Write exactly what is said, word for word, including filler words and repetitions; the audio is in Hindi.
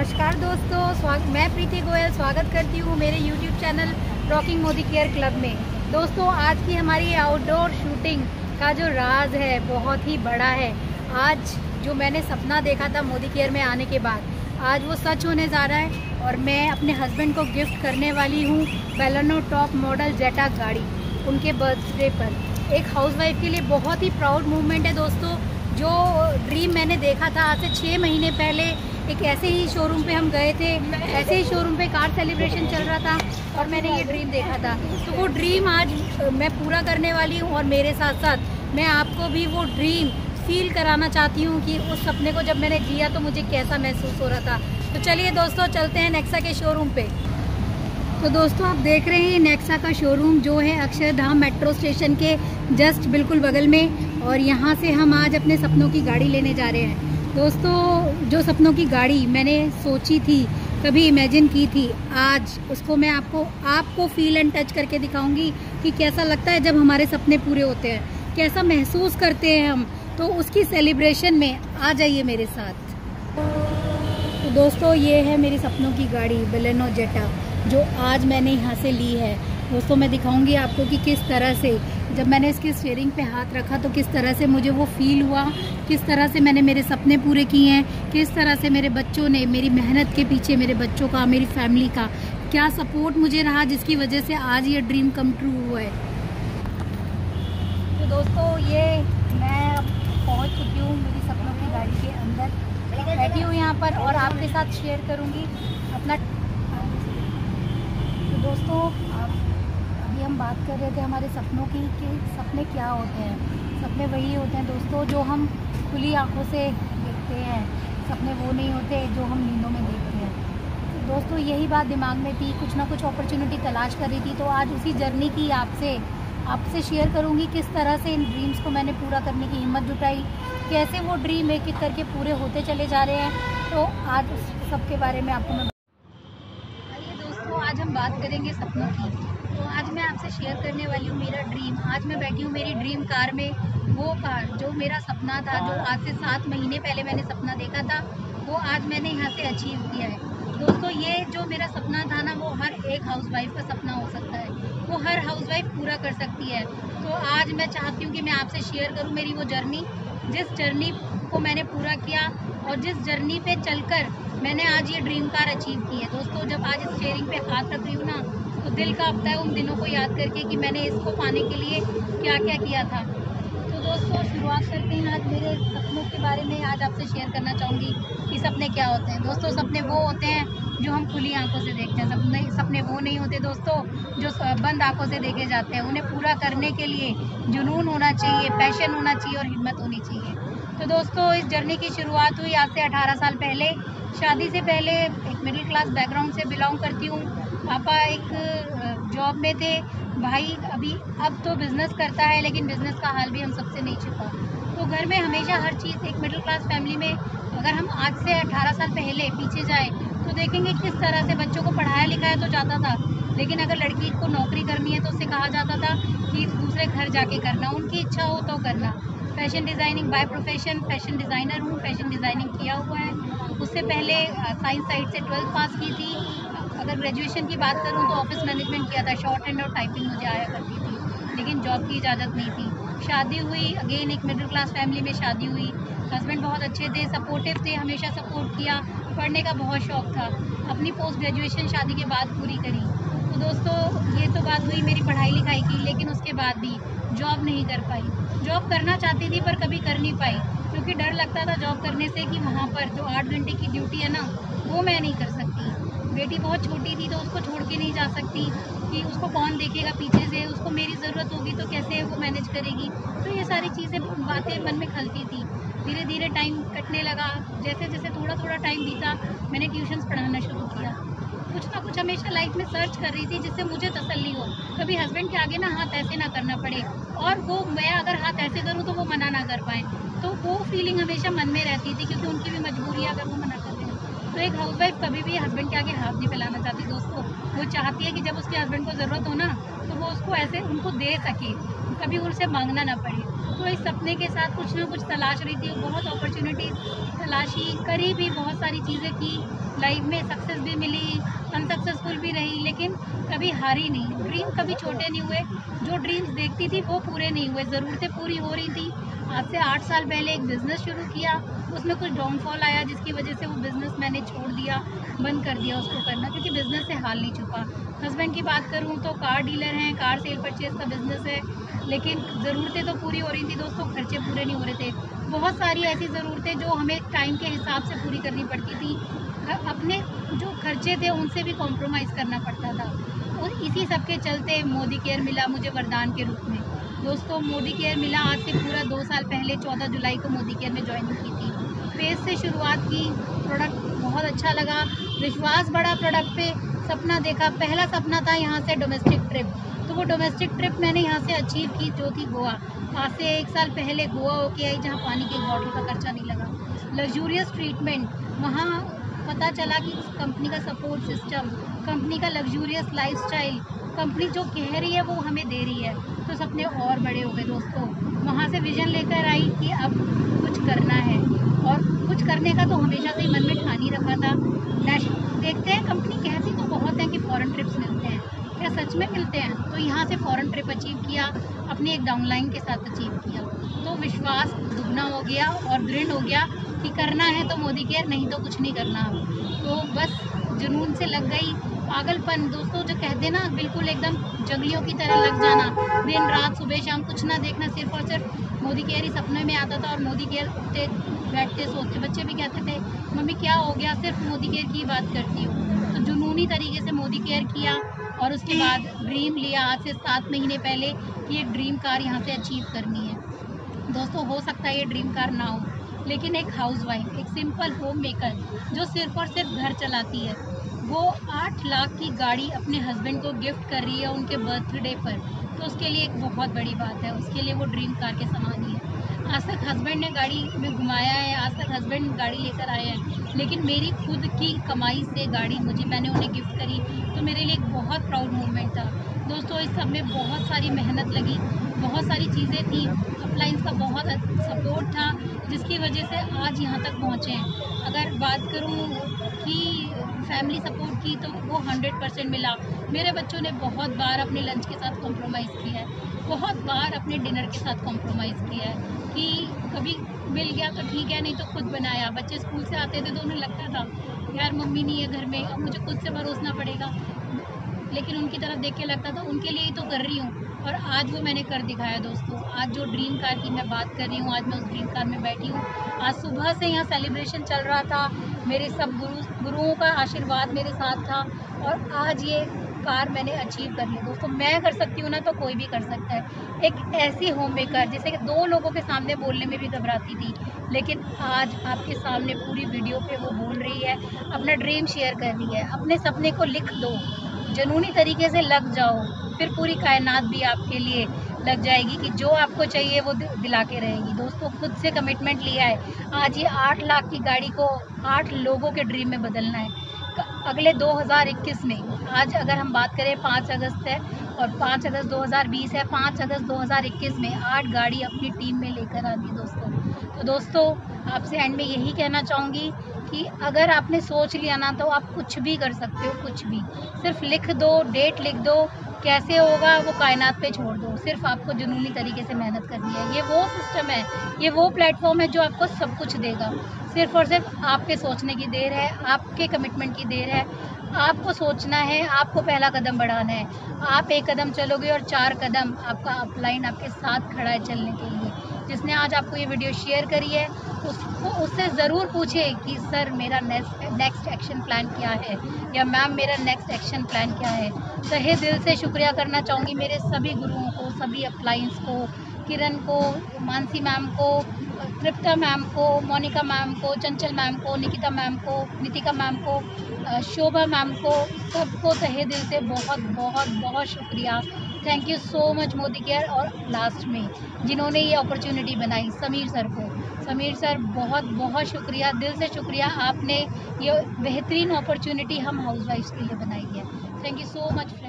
नमस्कार दोस्तों, स्वागत मैं प्रीति गोयल स्वागत करती हूँ मेरे YouTube channel rocking Modi care club में। दोस्तों, आज की हमारी आउटडोर शूटिंग का जो राज है बहुत ही बड़ा है। आज जो मैंने सपना देखा था मोदी केयर में आने के बाद, आज वो सच होने जा रहा है और मैं अपने हस्बैंड को गिफ्ट करने वाली हूँ बेलेनो टॉप मॉडल जेटा गाड़ी उनके बर्थडे पर। एक हाउसवाइफ के लिए बहुत ही प्राउड मूवमेंट है दोस्तों। जो ड्रीम मैंने देखा था आज से छः महीने पहले, एक ऐसे ही शोरूम पे हम गए थे, ऐसे ही शोरूम पे कार सेलिब्रेशन चल रहा था और मैंने ये ड्रीम देखा था। तो वो ड्रीम आज मैं पूरा करने वाली हूँ और मेरे साथ साथ मैं आपको भी वो ड्रीम फील कराना चाहती हूँ कि उस सपने को जब मैंने जिया तो मुझे कैसा महसूस हो रहा था। तो चलिए दोस्तों, चलते हैं नेक्सा के शोरूम पे। तो दोस्तों, आप देख रहे हैं नेक्सा का शोरूम जो है अक्षरधाम मेट्रो स्टेशन के जस्ट बिल्कुल बगल में, और यहाँ से हम आज अपने सपनों की गाड़ी लेने जा रहे हैं। दोस्तों, जो सपनों की गाड़ी मैंने सोची थी, कभी इमेजिन की थी, आज उसको मैं आपको आपको फील एंड टच करके दिखाऊंगी कि कैसा लगता है जब हमारे सपने पूरे होते हैं, कैसा महसूस करते हैं हम। तो उसकी सेलिब्रेशन में आ जाइए मेरे साथ। तो दोस्तों, ये है मेरी सपनों की गाड़ी बेलेनो जेटा जो आज मैंने यहाँ से ली है। दोस्तों, मैं दिखाऊंगी आपको कि किस तरह से जब मैंने इसके स्टीयरिंग पे हाथ रखा तो किस तरह से मुझे वो फील हुआ, किस तरह से मैंने मेरे सपने पूरे किए हैं, किस तरह से मेरे बच्चों ने, मेरी मेहनत के पीछे मेरे बच्चों का, मेरी फैमिली का क्या सपोर्ट मुझे रहा, जिसकी वजह से आज ये ड्रीम कम ट्रू हुआ है। तो दोस्तों, ये मैं अब पहुँच चुकी हूँ मेरी सपनों की गाड़ी के अंदर, बैठी हूँ यहाँ पर और आपके साथ शेयर करूँगी अपना। तो दोस्तों, आप अभी हम बात कर रहे थे हमारे सपनों की कि सपने क्या होते हैं। सपने वही होते हैं दोस्तों जो हम खुली आंखों से देखते हैं, सपने वो नहीं होते जो हम नींदों में देखते हैं। तो दोस्तों, यही बात दिमाग में थी, कुछ ना कुछ अपॉर्चुनिटी तलाश कर रही थी। तो आज उसी जर्नी की आपसे आपसे शेयर करूंगी किस तरह से इन ड्रीम्स को मैंने पूरा करने की हिम्मत जुटाई, कैसे वो ड्रीम एक एक करके पूरे होते चले जा रहे हैं। तो आज उस सब के बारे में आपको मैं आइए दोस्तों, आज हम बात करेंगे सपनों की। तो आज मैं आपसे शेयर करने वाली हूँ मेरा ड्रीम। आज मैं बैठी हूँ मेरी ड्रीम कार में, वो कार जो मेरा सपना था, जो आज से सात महीने पहले मैंने सपना देखा था, वो आज मैंने यहाँ से अचीव किया है। दोस्तों, ये जो मेरा सपना था ना, वो हर एक हाउसवाइफ का सपना हो सकता है, वो हर हाउसवाइफ पूरा कर सकती है। तो आज मैं चाहती हूँ कि मैं आपसे शेयर करूँ मेरी वो जर्नी, जिस जर्नी को मैंने पूरा किया और जिस जर्नी पे चलकर मैंने आज ये ड्रीम कार अचीव की है। दोस्तों, जब आज इस स्टीयरिंग पे हाथ रख रही हूँ ना, तो दिल कांपता है उन दिनों को याद करके कि मैंने इसको पाने के लिए क्या क्या किया था। तो दोस्तों, शुरुआत करते हैं आज मेरे सपनों के बारे में। आज आपसे शेयर करना चाहूँगी कि सपने क्या होते हैं। दोस्तों, सपने वो होते हैं जो हम खुली आंखों से देखते हैं। सपने सपने वो नहीं होते दोस्तों जो बंद आंखों से देखे जाते हैं। उन्हें पूरा करने के लिए जुनून होना चाहिए, पैशन होना चाहिए और हिम्मत होनी चाहिए। तो दोस्तों, इस जर्नी की शुरुआत हुई आज से अठारह साल पहले। शादी से पहले एक मिडिल क्लास बैकग्राउंड से बिलोंग करती हूँ। पापा एक जॉब में थे, भाई अभी अब तो बिज़नेस करता है, लेकिन बिज़नेस का हाल भी हम सबसे नहीं छुपा। तो घर में हमेशा हर चीज़, एक मिडिल क्लास फैमिली में अगर हम आज से अठारह साल पहले पीछे जाएं तो देखेंगे किस तरह से बच्चों को पढ़ाया लिखाया तो जाता था, लेकिन अगर लड़की को नौकरी करनी है तो उससे कहा जाता था कि दूसरे घर जाके करना, उनकी इच्छा हो तो करना। Fashion designing by profession, fashion designer हूँ, फैशन डिज़ाइनिंग किया हुआ है। उससे पहले साइंस साइड से ट्वेल्थ पास की थी। अगर ग्रेजुएशन की बात करूँ तो ऑफिस मैनेजमेंट किया था, शॉर्ट हैंड और टाइपिंग मुझे आया करती थी, लेकिन जॉब की इजाज़त नहीं थी। शादी हुई, अगेन एक मिडिल क्लास फैमिली में शादी हुई। हस्बैंड बहुत अच्छे थे, सपोर्टिव थे, हमेशा सपोर्ट किया। पढ़ने का बहुत शौक़ था। अपनी पोस्ट ग्रेजुएशन शादी के बाद पूरी करी। तो दोस्तों, ये तो बात हुई मेरी पढ़ाई लिखाई की, लेकिन उसके बाद भी जॉब नहीं कर पाई। जॉब करना चाहती थी पर कभी कर नहीं पाई, क्योंकि डर लगता था जॉब करने से कि वहाँ पर जो आठ घंटे की ड्यूटी है ना, वो मैं नहीं कर सकती। बेटी बहुत छोटी थी तो उसको छोड़ के नहीं जा सकती कि उसको कौन देखेगा पीछे से, उसको मेरी ज़रूरत होगी तो कैसे वो मैनेज करेगी। तो ये सारी चीज़ें, बातें मन में खलती थी। धीरे धीरे टाइम कटने लगा। जैसे जैसे थोड़ा थोड़ा टाइम बीता, मैंने ट्यूशन्स पढ़ाना शुरू किया। कुछ ना कुछ हमेशा लाइफ में सर्च कर रही थी जिससे मुझे तसल्ली हो, कभी हस्बैंड के आगे ना हाथ ऐसे ना करना पड़े, और वो मैं अगर हाथ ऐसे करूँ तो वो मना ना कर पाएँ। तो वो फीलिंग हमेशा मन में रहती थी, क्योंकि उनकी भी मजबूरी है अगर वो मना कर दें। तो एक हाउसवाइफ कभी भी हस्बैंड के आगे हाथ नहीं फैलाना चाहती दोस्तों। वो चाहती है कि जब उसके हस्बैंड को ज़रूरत हो ना, तो वो उसको ऐसे उनको दे सके, कभी उनसे मांगना ना पड़े। तो इस सपने के साथ कुछ ना कुछ तलाश रही थी, बहुत अपॉर्चुनिटी तलाशी, करी भी, बहुत सारी चीज़ें की, लाइफ में सक्सेस भी मिली, अनसक्सेसफुल भी रही, लेकिन कभी हारी नहीं। ड्रीम कभी छोटे नहीं हुए, जो ड्रीम्स देखती थी वो पूरे नहीं हुए, ज़रूरतें पूरी हो रही थी। आज से आठ साल पहले एक बिज़नेस शुरू किया, उसमें कुछ डाउनफॉल आया जिसकी वजह से वो बिज़नेस मैंने छोड़ दिया, बंद कर दिया उसको करना, क्योंकि बिज़नेस से हाल नहीं छुपा। हस्बैंड की बात करूँ तो कार डीलर हैं, कार सेल परचेज़ का बिज़नेस है, लेकिन ज़रूरतें तो पूरी हो रही थी दोस्तों, खर्चे पूरे नहीं हो रहे थे। बहुत सारी ऐसी ज़रूरतें जो हमें टाइम के हिसाब से पूरी करनी पड़ती थी, अपने जो खर्चे थे उनसे भी कॉम्प्रोमाइज़ करना पड़ता था। और इसी सब के चलते मोदी केयर मिला मुझे वरदान के रूप में। दोस्तों मोदी केयर मिला आज से पूरा दो साल पहले, चौदह जुलाई को मोदी केयर में ज्वाइनिंग की थी। फेस से शुरुआत की, प्रोडक्ट बहुत अच्छा लगा, विश्वास बढ़ा प्रोडक्ट पे, सपना देखा। पहला सपना था यहाँ से डोमेस्टिक ट्रिप, तो वो डोमेस्टिक ट्रिप मैंने यहाँ से अचीव की, जो थी गोवा। आज से एक साल पहले गोवा होके आई, जहाँ पानी की एक बॉटल का खर्चा नहीं लगा। लग्जूरियस ट्रीटमेंट, वहाँ पता चला कि कंपनी का सपोर्ट सिस्टम, कंपनी का लग्जूरियस लाइफस्टाइल, कंपनी जो कह रही है वो हमें दे रही है, तो सपने और बड़े हो गए दोस्तों। वहाँ से विजन लेकर आई कि अब कुछ करना है, और कुछ करने का तो हमेशा से ही मन में ठान ही रखा था। देखते हैं, कंपनी कहती तो बहुत है कि फॉरेन ट्रिप्स मिलते हैं, क्या सच में मिलते हैं? तो यहाँ से फॉरेन ट्रिप अचीव किया, अपनी एक डाउनलाइन के साथ अचीव किया, तो विश्वास दुगना हो गया और दृढ़ हो गया कि करना है तो मोदी केयर, नहीं तो कुछ नहीं करना। तो बस जुनून से लग गई, पागलपन दोस्तों जो कहते ना, बिल्कुल एकदम जंगलियों की तरह लग जाना, दिन रात सुबह शाम कुछ ना देखना, सिर्फ और सिर्फ मोदी केयर ही सपने में आता था। और मोदी केयर उठते बैठते सोते, बच्चे भी कहते थे मम्मी क्या हो गया, सिर्फ मोदी केयर की बात करती हो। तो जुनूनी तरीके से मोदी केयर किया, और उसके बाद ड्रीम लिया आज से सात महीने पहले कि एक ड्रीम कार यहाँ से अचीव करनी है। दोस्तों हो सकता है ये ड्रीम कार ना हो, लेकिन एक हाउसवाइफ, एक सिंपल होम मेकर जो सिर्फ और सिर्फ घर चलाती है, वो आठ लाख की गाड़ी अपने हस्बैंड को गिफ्ट कर रही है उनके बर्थडे पर, तो उसके लिए एक बहुत बड़ी बात है। उसके लिए वो ड्रीम कार के समान ही है। आज तक हस्बैंड ने गाड़ी में घुमाया है, आज तक हस्बैंड गाड़ी लेकर आए हैं, लेकिन मेरी खुद की कमाई से गाड़ी मुझे मैंने उन्हें गिफ्ट करी, तो मेरे लिए एक बहुत प्राउड मोमेंट था। दोस्तों इस सब में बहुत सारी मेहनत लगी, बहुत सारी चीज़ें थी, अपलाइंस का बहुत सपोर्ट था, जिसकी वजह से आज यहाँ तक पहुँचे हैं। अगर बात करूँ कि फैमिली सपोर्ट की, तो वो हंड्रेड परसेंट मिला। मेरे बच्चों ने बहुत बार अपने लंच के साथ कॉम्प्रोमाइज़ किया है, बहुत बार अपने डिनर के साथ कॉम्प्रोमाइज़ किया है, कि कभी मिल गया तो ठीक है, नहीं तो खुद बनाया। बच्चे स्कूल से आते थे तो उन्हें लगता था यार मम्मी नहीं है घर में, अब मुझे खुद से परोसना पड़ेगा, लेकिन उनकी तरफ देख के लगता था उनके लिए ही तो कर रही हूँ, और आज वो मैंने कर दिखाया दोस्तों। आज जो ड्रीम कार की मैं बात कर रही हूँ, आज मैं उस ड्रीम कार में बैठी हूँ। आज सुबह से यहाँ सेलिब्रेशन चल रहा था, मेरे सब गुरु गुरुओं का आशीर्वाद मेरे साथ था, और आज ये कार मैंने अचीव कर ली दोस्तों। मैं कर सकती हूँ ना, तो कोई भी कर सकता है। एक ऐसी होम मेकर जिसे कि दो लोगों के सामने बोलने में भी घबराती थी, लेकिन आज आपके सामने पूरी वीडियो पे वो बोल रही है, अपना ड्रीम शेयर कर रही है। अपने सपने को लिख दो, जुनूनी तरीके से लग जाओ, फिर पूरी कायनात भी आपके लिए लग जाएगी कि जो आपको चाहिए वो दिला के रहेगी। दोस्तों खुद से कमिटमेंट लिया है, आज ये आठ लाख की गाड़ी को आठ लोगों के ड्रीम में बदलना है अगले दो हज़ार इक्कीस में। आज अगर हम बात करें पाँच अगस्त है और पाँच अगस्त दो हज़ार बीस है, पाँच अगस्त दो हज़ार इक्कीस में आठ गाड़ी अपनी टीम में लेकर आनी दोस्तों। तो दोस्तों आपसे एंड में यही कहना चाहूँगी कि अगर आपने सोच लिया ना, तो आप कुछ भी कर सकते हो, कुछ भी। सिर्फ लिख दो, डेट लिख दो, कैसे होगा वो कायनात पे छोड़ दो, सिर्फ आपको जुनूनी तरीके से मेहनत करनी है। ये वो सिस्टम है, ये वो प्लेटफॉर्म है जो आपको सब कुछ देगा। सिर्फ और सिर्फ आपके सोचने की देर है, आपके कमिटमेंट की देर है। आपको सोचना है, आपको पहला कदम बढ़ाना है। आप एक कदम चलोगे और चार कदम आपका अपलाइन आपके साथ खड़ा है चलने के लिए। जिसने आज आपको ये वीडियो शेयर करी है, उसको उससे ज़रूर पूछे कि सर मेरा नेक्स्ट नेक्स्ट एक्शन प्लान क्या है, या मैम मेरा नेक्स्ट एक्शन प्लान क्या है। तहे दिल से शुक्रिया करना चाहूँगी मेरे सभी गुरुओं को, सभी अपलाइंस को, किरण को, मानसी मैम को, तृप्ता मैम को, मोनिका मैम को, चंचल मैम को, निकिता मैम को, नितिका मैम को, शोभा मैम को, सबको तहे दिल से बहुत बहुत बहुत शुक्रिया। Thank you so much Modi care. और लास्ट में जिन्होंने ये अपॉर्चुनिटी बनाई, समीर सर को, समीर सर बहुत बहुत शुक्रिया, दिल से शुक्रिया। आपने ये बेहतरीन अपॉर्चुनिटी हम हाउसवाइफ्स के लिए बनाई है। Thank you so much.